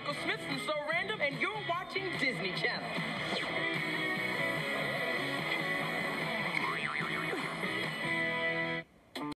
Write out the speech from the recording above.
Uncle Smith from So Random, and you're watching Disney Channel.